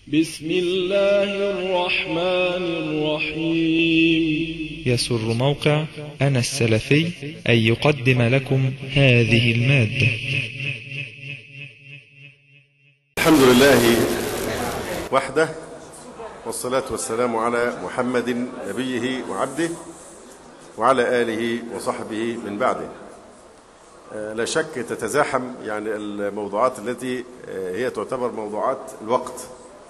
بسم الله الرحمن الرحيم. يسر موقع أنا السلفي أن يقدم لكم هذه المادة. الحمد لله وحده، والصلاة والسلام على محمد نبيه وعبده وعلى آله وصحبه من بعده. لا شك تتزاحم الموضوعات التي هي تعتبر موضوعات الوقت،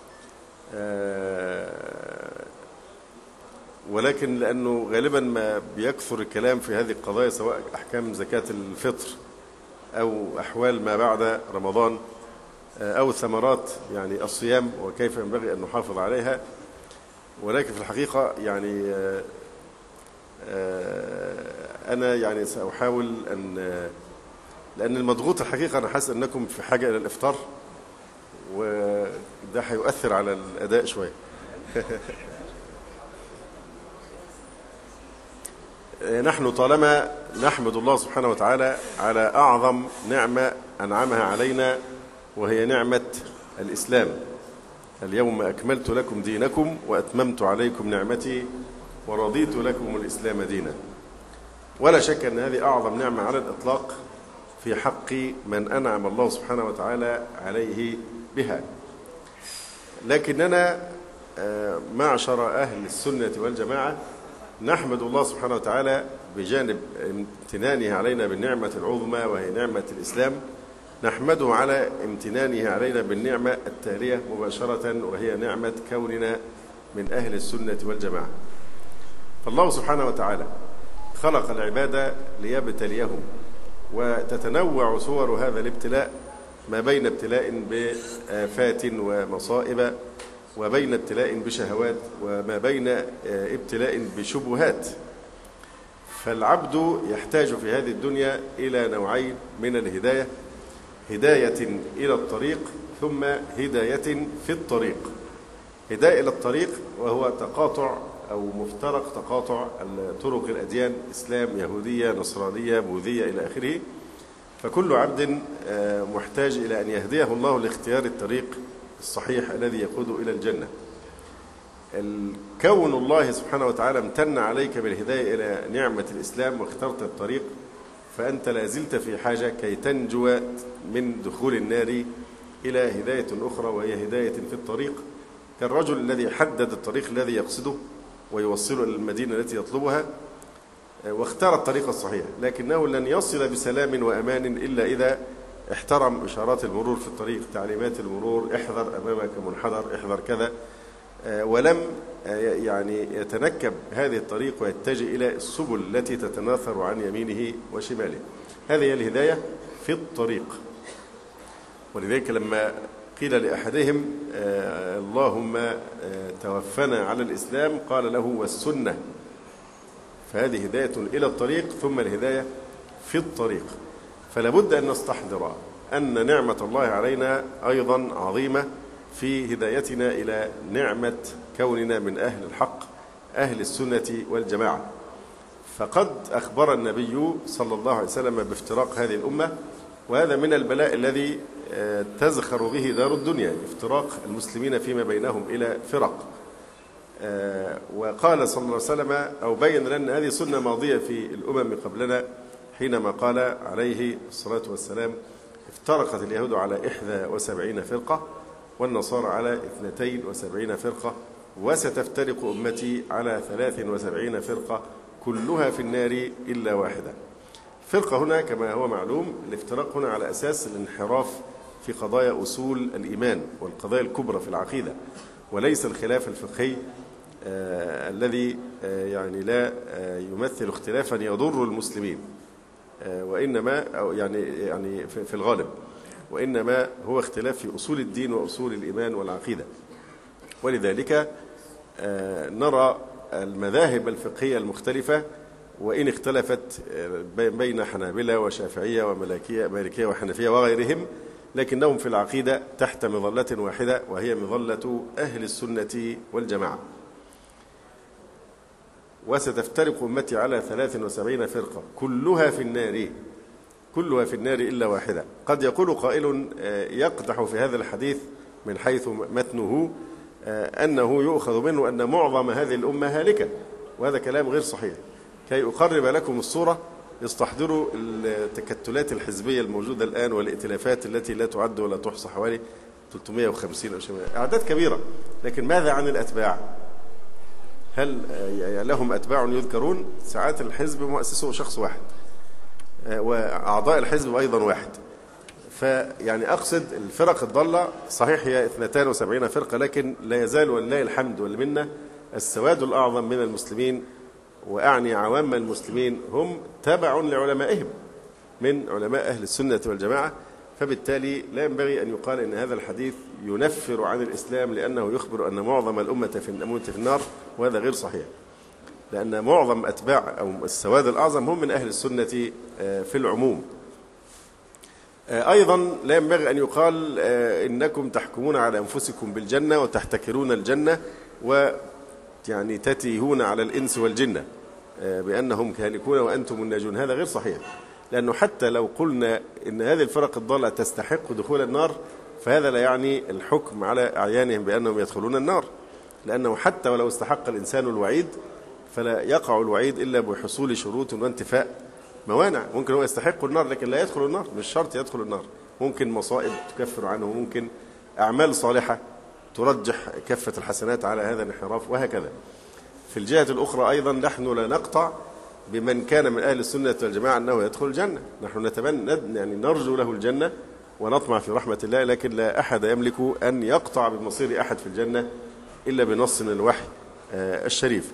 ولكن لأنه غالبا ما بيكثر الكلام في هذه القضايا، سواء أحكام زكاة الفطر أو أحوال ما بعد رمضان أو ثمرات الصيام وكيف ينبغي أن نحافظ عليها. ولكن في الحقيقة أنا سأحاول لأن المضغوط الحقيقة أنا حاسس أنكم في حاجة إلى الإفطار، وده هيؤثر على الأداء شوية. نحن طالما نحمد الله سبحانه وتعالى على أعظم نعمة أنعمها علينا، وهي نعمة الإسلام. اليوم أكملت لكم دينكم وأتممت عليكم نعمتي ورضيت لكم الإسلام دينا. ولا شك أن هذه أعظم نعمة على الإطلاق في حق من أنعم الله سبحانه وتعالى عليه بها. لكننا معشر أهل السنة والجماعة نحمد الله سبحانه وتعالى بجانب امتنانه علينا بالنعمة العظمى وهي نعمة الإسلام، نحمده على امتنانه علينا بالنعمة التالية مباشرة، وهي نعمة كوننا من أهل السنة والجماعة. فالله سبحانه وتعالى خلق العباد ليبتليهم، وتتنوع صور هذا الابتلاء ما بين ابتلاء بآفات ومصائب، وبين ابتلاء بشهوات، وما بين ابتلاء بشبهات. فالعبد يحتاج في هذه الدنيا إلى نوعين من الهداية: هداية إلى الطريق، ثم هداية في الطريق. هداية إلى الطريق وهو تقاطع أو مفترق تقاطع طرق الأديان، إسلام، يهودية، نصرانية، بوذية إلى آخره. فكل عبد محتاج إلى أن يهديه الله لاختيار الطريق الصحيح الذي يقود إلى الجنة. كون الله سبحانه وتعالى امتن عليك بالهداية إلى نعمة الإسلام واخترت الطريق، فأنت لازلت في حاجة كي تنجو من دخول النار إلى هداية أخرى، وهي هداية في الطريق، كالرجل الذي حدد الطريق الذي يقصده ويوصله إلى المدينة التي يطلبها واختار الطريق الصحيح، لكنه لن يصل بسلام وأمان إلا إذا احترم إشارات المرور في الطريق، تعليمات المرور: احذر أمامك منحدر، احذر كذا، ولم يتنكب هذه الطريق ويتجه إلى السبل التي تتناثر عن يمينه وشماله. هذه هي الهداية في الطريق. ولذلك لما قيل لأحدهم اللهم توفنا على الإسلام، قال له والسنة. فهذه هداية إلى الطريق ثم الهداية في الطريق. فلا بد أن نستحضر أن نعمة الله علينا أيضا عظيمة في هدايتنا إلى نعمة كوننا من أهل الحق، أهل السنة والجماعة. فقد أخبر النبي صلى الله عليه وسلم بافتراق هذه الأمة، وهذا من البلاء الذي تزخر به دار الدنيا، افتراق المسلمين فيما بينهم إلى فرق. وقال صلى الله عليه وسلم أو بين لنا هذه سنة ماضية في الأمم قبلنا، حينما قال عليه الصلاة والسلام: افترقت اليهود على 71 فرقة، والنصارى على 72 فرقة، وستفترق أمتي على 73 فرقة، كلها في النار إلا واحدة. فرقة هنا كما هو معلوم، الافتراق هنا على أساس الانحراف في قضايا أصول الإيمان والقضايا الكبرى في العقيدة، وليس الخلاف الفقهي الذي لا يمثل اختلافا يضر المسلمين، وإنما في الغالب، وإنما هو اختلاف في أصول الدين وأصول الإيمان والعقيدة. ولذلك نرى المذاهب الفقهية المختلفة، وإن اختلفت بين حنابلة وشافعية ومالكية وحنفية وغيرهم، لكنهم في العقيدة تحت مظلة واحدة، وهي مظلة أهل السنة والجماعة. وستفترق أمتي على 73 فرقة، كلها في النار، كلها في النار إلا واحدة. قد يقول قائل يقدح في هذا الحديث من حيث متنه أنه يؤخذ منه أن معظم هذه الأمة هالكة، وهذا كلام غير صحيح. كي أقرب لكم الصورة يستحضروا التكتلات الحزبية الموجودة الآن والائتلافات التي لا تعد ولا تحصى، حوالي 350 أو شيء، أعداد كبيرة. لكن ماذا عن الأتباع؟ هل لهم أتباع يذكرون؟ ساعات الحزب مؤسسه شخص واحد، وأعضاء الحزب أيضا واحد. فيعني أقصد الفرق الضالة صحيح هي 72 فرقة، لكن لا يزال ولله الحمد والمنة السواد الأعظم من المسلمين، وأعني عوام المسلمين، هم تبع لعلمائهم من علماء أهل السنة والجماعة. فبالتالي لا ينبغي أن يقال إن هذا الحديث ينفر عن الإسلام لأنه يخبر أن معظم الأمة في النار، وهذا غير صحيح، لأن معظم أتباع أو السواد الأعظم هم من أهل السنة في العموم. أيضا لا ينبغي أن يقال إنكم تحكمون على أنفسكم بالجنة وتحتكرون الجنة ويعني تتيهون على الإنس والجنة بأنهم كهلكون وأنتم الناجون، هذا غير صحيح. لأنه حتى لو قلنا إن هذه الفرق الضالة تستحق دخول النار، فهذا لا يعني الحكم على أعيانهم بأنهم يدخلون النار، لأنه حتى ولو استحق الإنسان الوعيد فلا يقع الوعيد إلا بحصول شروط وانتفاء موانع. ممكن هو يستحق النار لكن لا يدخل النار، مش شرط يدخل النار، ممكن مصائب تكفر عنه، ممكن أعمال صالحة ترجح كفة الحسنات على هذا الانحراف، وهكذا. في الجهة الأخرى أيضا نحن لا نقطع بمن كان من أهل السنة والجماعة أنه يدخل الجنة، نحن نتمنى يعني نرجو له الجنة ونطمع في رحمة الله، لكن لا أحد يملك أن يقطع بمصير أحد في الجنة إلا بنص من الوحي الشريف.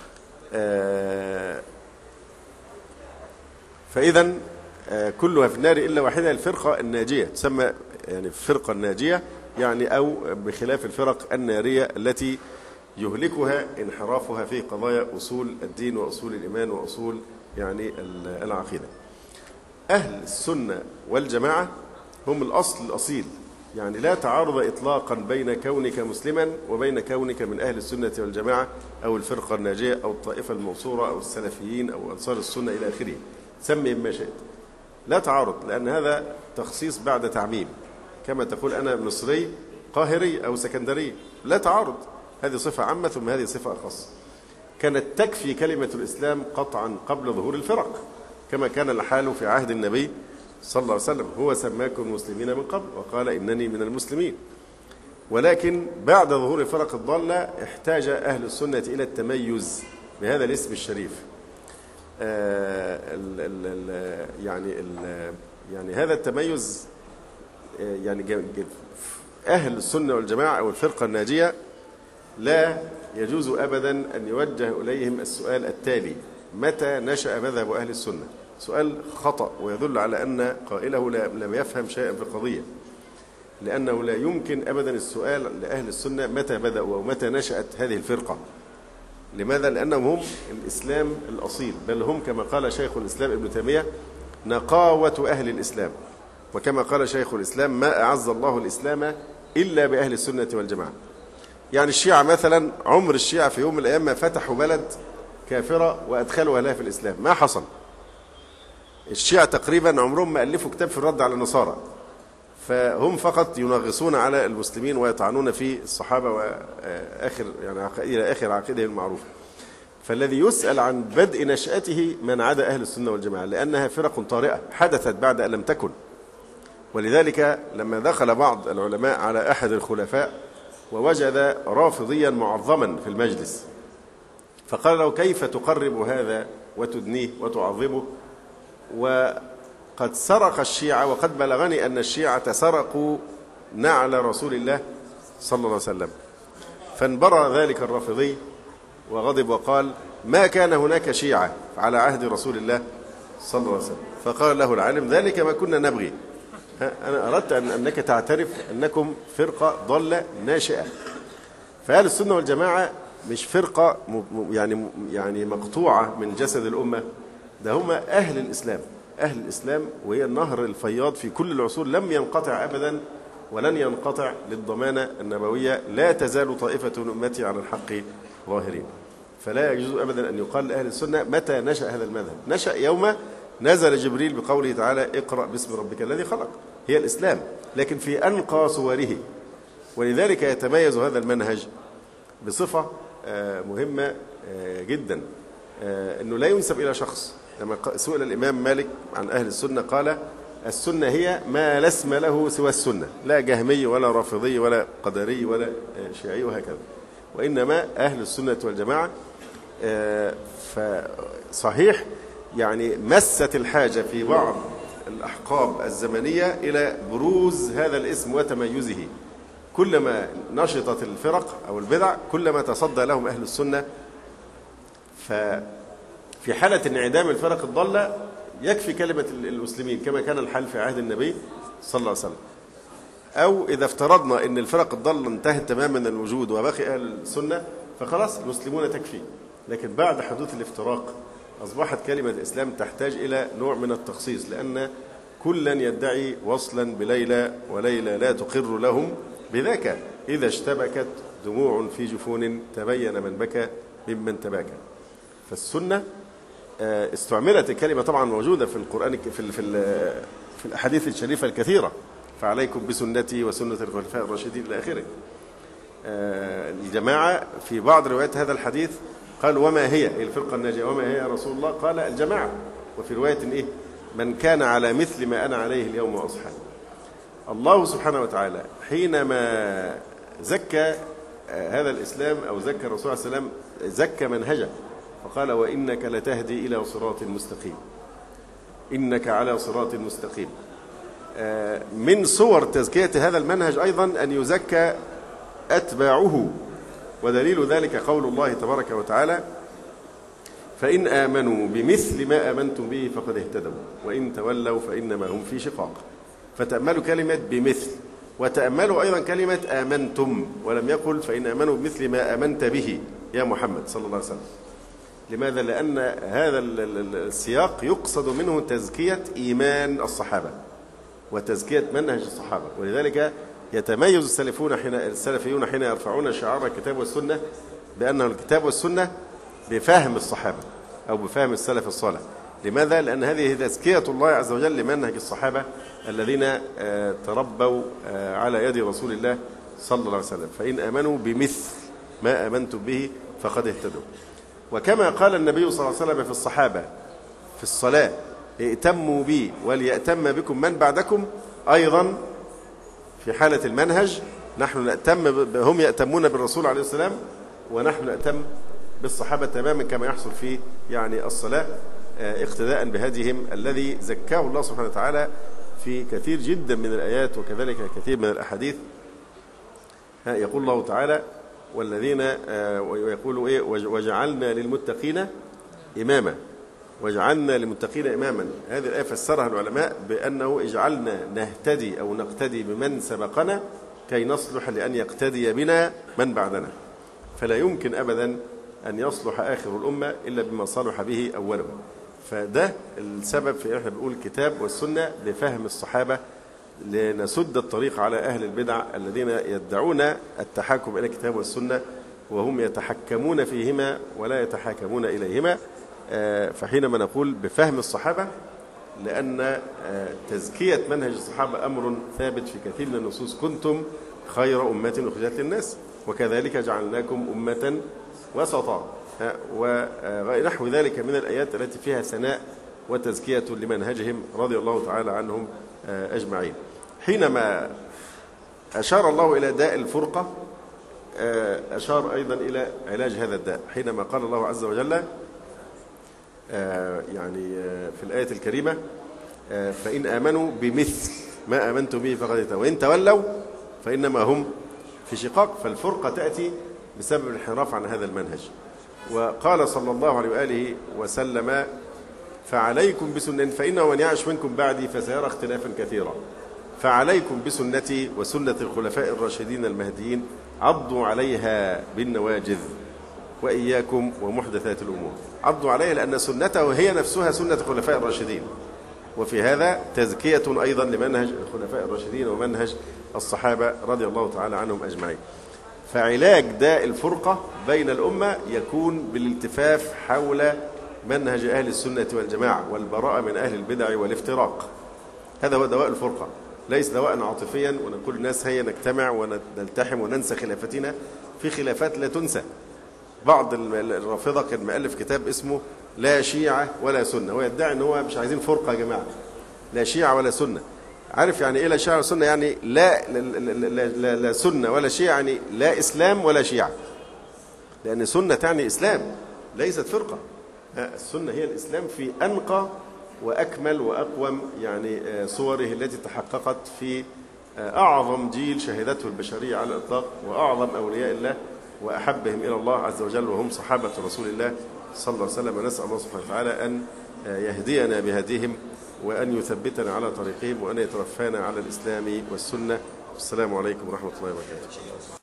فإذا كلها في النار إلا واحدة، الفرقة الناجية تسمى يعني الفرقة الناجية، يعني أو بخلاف الفرق النارية التي يهلكها انحرافها في قضايا أصول الدين وأصول الإيمان وأصول يعني العقيدة. أهل السنة والجماعة هم الأصل الأصيل، يعني لا تعارض إطلاقا بين كونك مسلما وبين كونك من أهل السنة والجماعة أو الفرقة الناجية أو الطائفة المنصورة أو السلفيين أو أنصار السنة إلى آخره، سمي ما شئت، لا تعارض، لأن هذا تخصيص بعد تعميم، كما تقول أنا مصري قاهري أو سكندري، لا تعارض، هذه صفة عامة ثم هذه صفة أخص. كانت تكفي كلمة الإسلام قطعا قبل ظهور الفرق، كما كان الحال في عهد النبي صلى الله عليه وسلم، هو سماكم مسلمين من قبل وقال إنني من المسلمين. ولكن بعد ظهور الفرق الضالة احتاج أهل السنة إلى التميز بهذا الاسم الشريف. يعني هذا التميز، يعني أهل السنة والجماعة أو الفرقة الناجية لا يجوز أبدا أن يوجه إليهم السؤال التالي: متى نشأ مذهب أهل السنة؟ سؤال خطأ ويدل على أن قائله لم يفهم شيئا في القضية، لأنه لا يمكن أبدا السؤال لأهل السنة متى بدأوا أو متى نشأت هذه الفرقة. لماذا؟ لأنهم هم الإسلام الأصيل، بل هم كما قال شيخ الإسلام ابن تيمية نقاوة أهل الإسلام، وكما قال شيخ الإسلام ما أعز الله الإسلام إلا بأهل السنة والجماعة. يعني الشيعة مثلا، عمر الشيعة في يوم من الأيام ما فتحوا بلد كافرة وأدخلوا أهلها في الإسلام، ما حصل. الشيعة تقريبا عمرهم ما ألفوا كتاب في الرد على النصارى، فهم فقط ينغصون على المسلمين ويطعنون في الصحابة وآخر يعني إلى آخر عقيدة المعروفة. فالذي يسأل عن بدء نشأته من عدا أهل السنة والجماعة، لأنها فرق طارئة حدثت بعد أن لم تكن. ولذلك لما دخل بعض العلماء على أحد الخلفاء ووجد رافضيا معظما في المجلس، فقال له كيف تقرب هذا وتدنيه وتعظمه، وقد سرق الشيعة، وقد بلغني أن الشيعة سرقوا نعل رسول الله صلى الله عليه وسلم. فانبرى ذلك الرافضي وغضب وقال ما كان هناك شيعة على عهد رسول الله صلى الله عليه وسلم. فقال له العالم ذلك ما كنا نبغي، أنا أردت أنك تعترف أنكم فرقة ضالة ناشئة. فأهل السنة والجماعة مش فرقة يعني مقطوعة من جسد الأمة، ده هم أهل الإسلام، أهل الإسلام، وهي النهر الفياض في كل العصور لم ينقطع أبدا ولن ينقطع للضمانة النبوية. لا تزال طائفة من أمتي على الحق ظاهرين. فلا يجوز أبدا أن يقال لأهل السنة متى نشأ هذا المذهب. نشأ يوم نزل جبريل بقوله تعالى اقرأ باسم ربك الذي خلق، هي الإسلام، لكن في أنقى صوره، ولذلك يتميز هذا المنهج بصفة مهمة جدا، أنه لا ينسب إلى شخص. لما سئل الإمام مالك عن أهل السنة قال: السنة هي ما لا اسم له سوى السنة، لا جهمي ولا رافضي ولا قدري ولا شيعي وهكذا، وإنما أهل السنة والجماعة. فصحيح يعني مست الحاجة في بعض الأحقاب الزمنية إلى بروز هذا الاسم وتميزه. كلما نشطت الفرق أو البدع كلما تصدى لهم أهل السنة. ففي حالة انعدام الفرق الضالة يكفي كلمة المسلمين كما كان الحال في عهد النبي صلى الله عليه وسلم. أو إذا افترضنا أن الفرق الضالة انتهت تماما من الوجود وبقي أهل السنة فخلاص المسلمون تكفي. لكن بعد حدوث الافتراق أصبحت كلمة الإسلام تحتاج إلى نوع من التخصيص، لأن كلا يدعي وصلا بليلى وليلى لا تقر لهم بذاك، إذا اشتبكت دموع في جفون تبين من بكى ممن تباكى. فالسنة استعملت الكلمة طبعا موجودة في القرآن في الأحاديث الشريفة الكثيرة: فعليكم بسنتي وسنة الخلفاء الراشدين إلى آخره. الجماعة في بعض روايات هذا الحديث قال: وما هي الفرقة الناجية؟ وما هي يا رسول الله؟ قال: الجماعة. وفي رواية إيه؟ من كان على مثل ما أنا عليه اليوم وأصحابي. الله سبحانه وتعالى حينما زكى هذا الإسلام أو زكى الرسول صلى الله عليه وسلم زكى منهجه، فقال: وإنك لتهدي إلى صراط مستقيم. إنك على صراط مستقيم. من صور تزكية هذا المنهج أيضا أن يزكى أتباعه، ودليل ذلك قول الله تبارك وتعالى: فإن آمنوا بمثل ما آمنتم به فقد اهتدوا وإن تولوا فإنما هم في شقاق. فتأملوا كلمة بمثل، وتأملوا أيضا كلمة آمنتم، ولم يقل فإن آمنوا بمثل ما آمنت به يا محمد صلى الله عليه وسلم. لماذا؟ لأن هذا السياق يقصد منه تزكية إيمان الصحابة وتزكية منهج الصحابة. ولذلك يتميز السلفيون حين يرفعون شعار الكتاب والسنة بأنه الكتاب والسنة بفهم الصحابة أو بفهم السلف الصالح. لماذا؟ لأن هذه تزكية الله عز وجل لمنهج الصحابة الذين تربوا على يد رسول الله صلى الله عليه وسلم. فإن آمنوا بمثل ما آمنتم به فقد اهتدوا. وكما قال النبي صلى الله عليه وسلم في الصحابة في الصلاة: ائتموا بي وليأتم بكم من بعدكم، أيضا في حالة المنهج نحن نأتم هم يأتمون بالرسول عليه السلام ونحن نأتم بالصحابة تماما كما يحصل في يعني الصلاة، اقتداء بهديهم الذي زكاه الله سبحانه وتعالى في كثير جدا من الآيات وكذلك كثير من الأحاديث. يقول الله تعالى: والذين ويقولوا إيه؟ وجعلنا للمتقين إماما. وجعلنا للمتقين إماما، هذه الآية فسرها العلماء بأنه اجعلنا نهتدي أو نقتدي بمن سبقنا كي نصلح لأن يقتدي بنا من بعدنا. فلا يمكن أبدا أن يصلح آخر الأمة إلا بما صلح به أوله. فده السبب في احنا بنقول الكتاب والسنة لفهم الصحابة، لنسد الطريق على أهل البدع الذين يدعون التحاكم إلى الكتاب والسنة وهم يتحكمون فيهما ولا يتحاكمون إليهما. فحينما نقول بفهم الصحابة، لأن تزكية منهج الصحابة أمر ثابت في كثير من النصوص: كنتم خير أمة أخرجت للناس وكذلك جعلناكم أمة وسطا، ونحو ذلك من الآيات التي فيها ثناء وتزكية لمنهجهم رضي الله تعالى عنهم أجمعين. حينما أشار الله إلى داء الفرقة أشار أيضا إلى علاج هذا الداء، حينما قال الله عز وجل يعني في الآية الكريمة: فإن آمنوا بمثل ما آمنتم به فقد اهتدوا وإن تولوا فإنما هم في شقاق. فالفرقة تأتي بسبب الانحراف عن هذا المنهج. وقال صلى الله عليه وآله وسلم: فعليكم بسنتي فإنه من يعش منكم بعدي فسيرى اختلافا كثيرا، فعليكم بسنتي وسنة الخلفاء الراشدين المهديين عضوا عليها بالنواجذ وإياكم ومحدثات الأمور. عضوا عليها لأن سنته هي نفسها سنة الخلفاء الراشدين، وفي هذا تزكية أيضا لمنهج الخلفاء الراشدين ومنهج الصحابة رضي الله تعالى عنهم أجمعين. فعلاج داء الفرقة بين الأمة يكون بالالتفاف حول منهج أهل السنة والجماعة والبراءة من أهل البدع والافتراق. هذا هو دواء الفرقة. ليس دواء عاطفيا ونقول الناس هيا نجتمع ونلتحم وننسى خلافتنا. في خلافات لا تنسى. بعض الرافضة كان مؤلف كتاب اسمه لا شيعة ولا سنة، هو يدعي ان هو مش عايزين فرقة يا جماعة، لا شيعة ولا سنة. عارف يعني ايه لا شيعة ولا سنة؟ يعني لا سنة ولا شيعة، يعني لا إسلام ولا شيعة، لأن سنة تعني إسلام ليست فرقة. السنة هي الإسلام في أنقى وأكمل وأقوم يعني صوره التي تحققت في أعظم جيل شهدته البشرية على الإطلاق، وأعظم أولياء الله وأحبهم إلى الله عز وجل، وهم صحابة رسول الله صلى الله عليه وسلم. ونسأل الله سبحانه وتعالى أن يهدينا بهديهم، وأن يثبتنا على طريقهم، وأن يتوفانا على الإسلام والسنة. والسلام عليكم ورحمة الله وبركاته.